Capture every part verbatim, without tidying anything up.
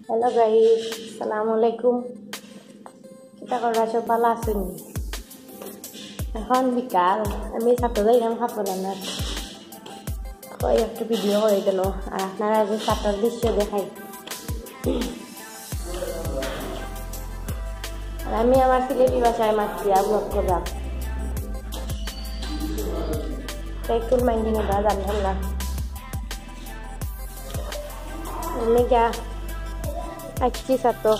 Hello guys, আসসালামু আলাইকুম। কিতা করবা সব ভালো আছেন? এখন বিকাল, আমি ছাত্র যাইলাম কাপড় আনার। কই একটা ভিডিও হয়ে গেল আর আপনারা যে ছাত্রের দৃশ্য দেখাই। আর আমি আমার সিলেটি ভাষায় মাতৃয়া ব্লগ করলাম। একটু মাইন্ডি নেবা জানতাম না। আমি যা अच्छी सा तो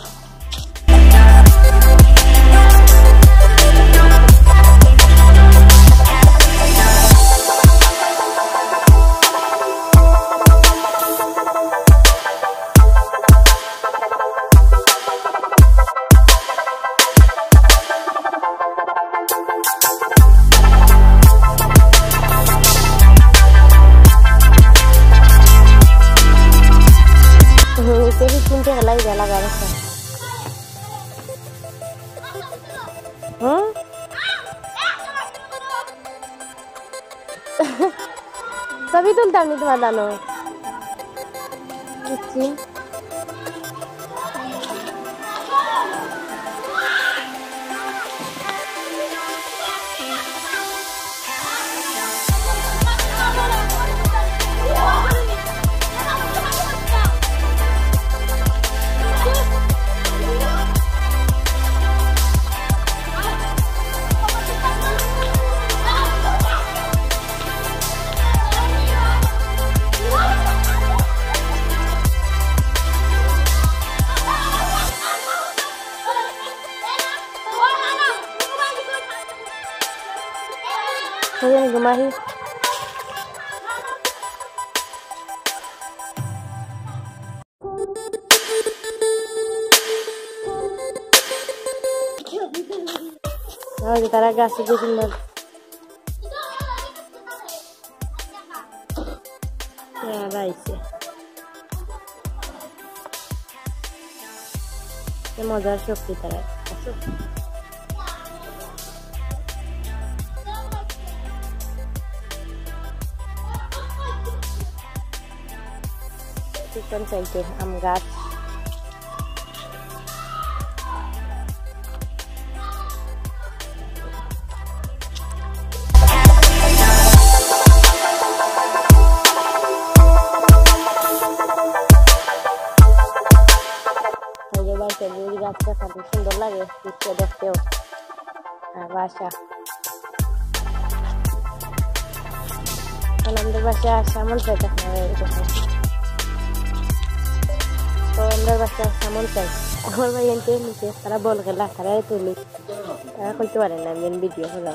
चिंते हला ही लगा रखा हम्म सभी तुलता नहीं तुम्हारा दानो अच्छी Ayan, gumahi. Oh, kita raga sedikit sumber. Ya, baik sih. Ini modal shop kita lah. Chicken saja, am gas. Ayo baca dulu gasnya sampai sundul lagi, bisa deh tuh. Nah baca. Kalau anda baca sama saja nih itu. तो अंदर बच्चा सामान चाहिए और भाई इनके नीचे सारा बोल के ला सारा है तुली आ कोई तो वाले ना मेन वीडियो होला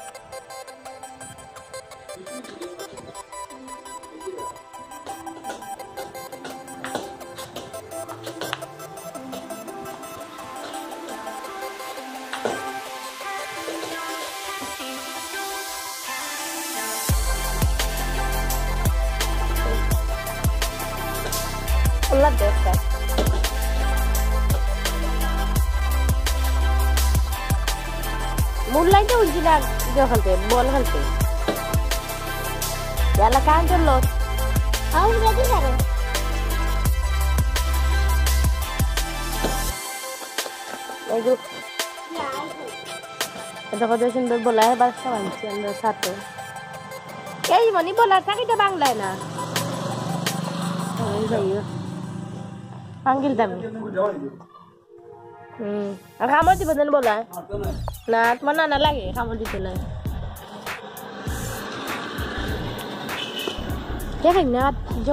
Allah desa mulai tuh jinak jauh halte bol halte ya lah kan tuh lo aku berarti sana lagi ada kado sundar bola hai bahasa manci andar satu kayak gimana bola tak kita bangla na oh iya panggil tapi hmm kamu di badan bola nah mana ada lagi kamu di sana ya kan nat jo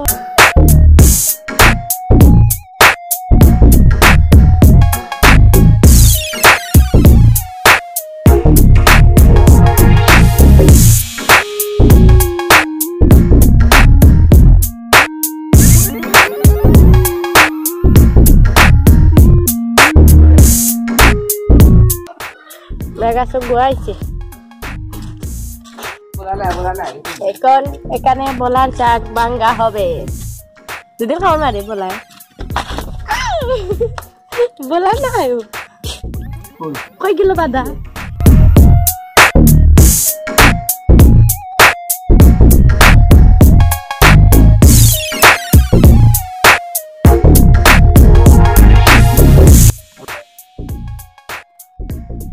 mereka semua sih. Bola bola এখন এখানে বলার চাক ভাঙা হবে দুদিন খাওয়ার মারে বলা বলা না কই গেল বাদা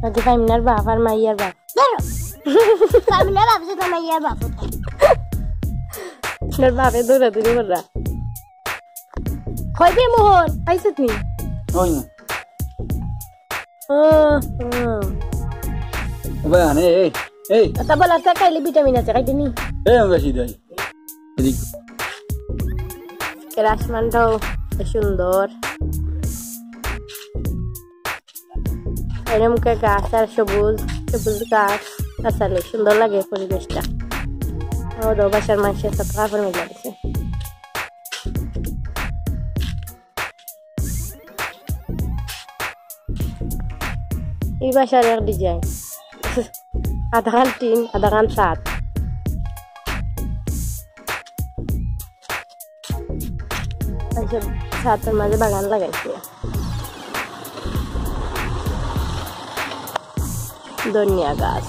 আজ ফাইমিনার বাপ আর মাইয়ার বাপ ধরো ফাইমিনার বাপ যে মাইয়ার বাপ তোর বাপে দৌড়া দৌড়ি কররা কইবে মোহন আইছত নি ওই না ও ও বানে এই এই তা বলা তা খাইলে ভিটামিন আছে খাইতে নি এই আমরা সিধাই এদিক এর আসমানটাও সুন্দর এরকম গাছ আর সবুজ সবুজ গাছ আসলে সুন্দর লাগে পরিবেশটা ও বাসার মানুষের সাথে কাপড় মিলা দিছে এই বাসার এক ডিজাইন আধা খান টিন আধা খান সাত সাতের মাঝে বাগান লাগাইছে ধনিয়া গাছ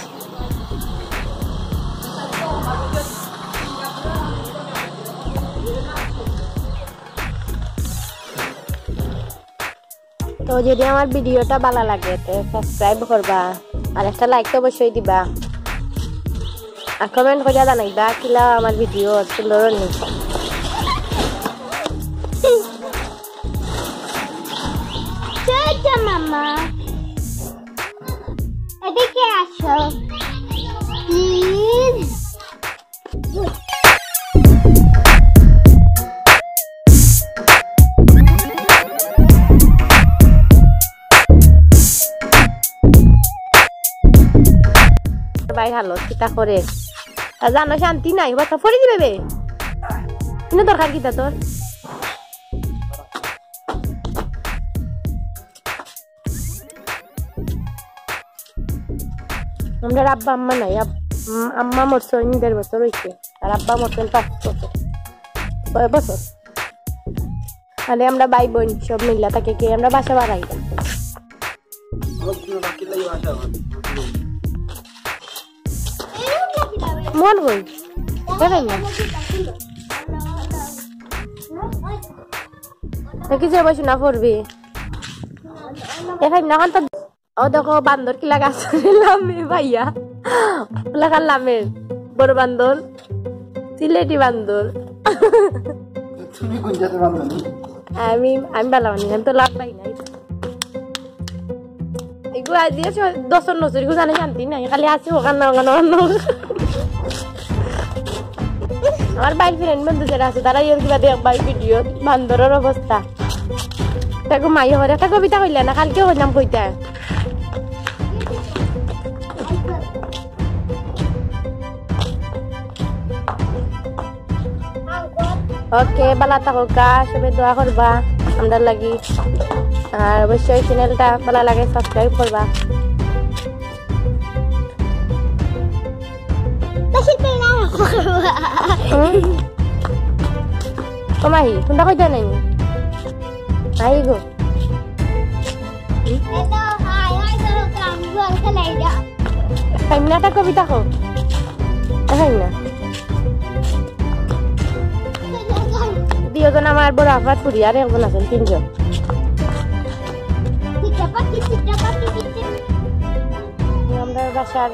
তো যদি আমার ভিডিওটা ভালো লাগে তো সাবস্ক্রাইব করবা আর একটা লাইক তো অবশ্যই দিবা আর কমেন্ট করে জানাইবা কিলা আমার ভিডিও সুন্দর নি চল মামা এদিকে আসো প্লিজ ভাই হালো কিতা করে জানো শান্তি নাই বাচ্চা ফরি দিবে বে কোনো দরকার কিতা তোর আমরা আব্বা আম্মা নাই আম্মা মরছে দেড় বছর হয়েছে আর আব্বা মরছেন পাঁচ বছর ছয় বছর তাহলে আমরা ভাই বোন সব মিলা থাকে কি আমরা বাসা বাড়াই মন কই দেখেন না দেখি যে বসে না পড়বি দেখেন না তো ও দেখো বান্দর কি লাগা লামে ভাইয়া লাগার লামের বড় বান্দর সিলেটি বান্দর তুমি কোন জাতের বান্দর আমি আমি ভালো মানি আমি তো লাভ পাই নাই এগুলো আজ দিয়ে দশ নজর এগুলো জানে শান্তি নাই খালি আছে ওখানে ওখানে আমার বাইক ফ্রেন্ড বন্ধু যারা আছে তারা ইয়ে কিবা দেখ বাই ভিডিও বান্দরের অবস্থা তাকে মাই হরে একটা কবিতা কইলে না কালকে কইলাম কইতা ওকে ভালো থাকো কা সবাই দোয়া করবা আমরা লাগি আর অবশ্যই চ্যানেলটা ভালো লাগে সাবস্ক্রাইব করবা কমাই কোনটা কইতা নাই আই গো হ্যালো হাই হাই করো কাম গল খেলাইডা কাইনাটা কবিতা কো দেখাই না দুজন আমার বড় আফাত পুরি আর একজন আছেন তিনজন আমরা বাসার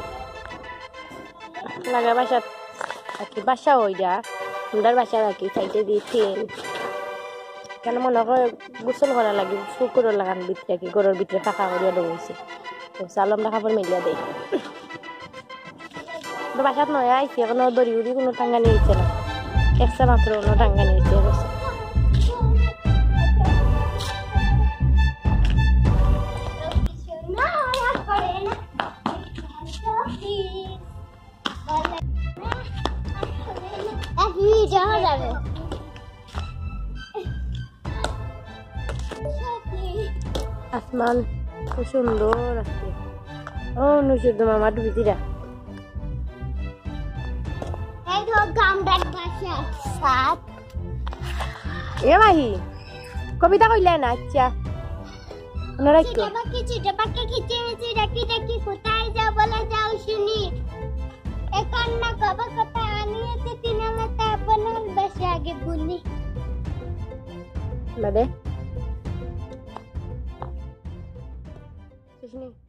লাগা বাসার আর কি বাসা ওইটা আমরা বাসার আর কি সাইডে দিয়ে তিন কেন মনে হয় গোসল করা লাগে শুকুরের লাগান ভিতরে কি গরুর ভিতরে ফাঁকা করিয়া দৌড়েছে তো চাল আমরা খাবার মিলিয়া দেয় বাসাত নয় আইসি এখনো দড়ি উড়ি কোনো টাঙ্গা নিয়েছে না একটা মাত্র কোনো টাঙ্গা নিয়েছে অবশ্য আসমান খুব সুন্দর আছে ও নুসুদ মামা ডুবিদিরা এ মাহি কবিতা কইলে না আচ্ছা কোথায় যাও বলে যাও শুনি এখন না কবা কথা আনিয়েছে তিনালা তারপর বসে আগে বলি বাদে